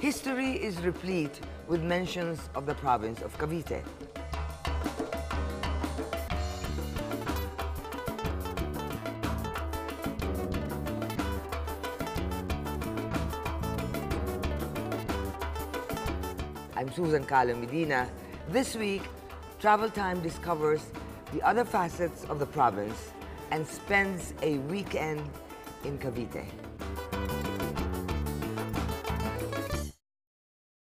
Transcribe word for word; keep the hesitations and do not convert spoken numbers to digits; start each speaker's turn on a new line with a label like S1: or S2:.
S1: History is replete with mentions of the province of Cavite. I'm Susan Calo, Medina. This week, Travel Time discovers the other facets of the province and spends a weekend in Cavite.